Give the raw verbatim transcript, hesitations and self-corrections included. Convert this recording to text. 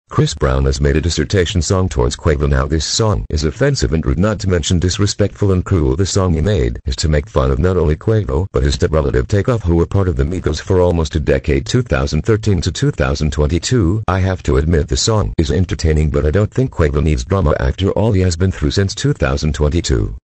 Chris Brown has made a dissertation song towards Quavo. Now this song is offensive and rude, not to mention disrespectful and cruel. The song he made is to make fun of not only Quavo but his step relative Takeoff, who were part of the Migos for almost a decade, two thousand thirteen to two thousand twenty-two. I have to admit the song is entertaining, but I don't think Quavo needs drama after all he has been through since two thousand twenty-two.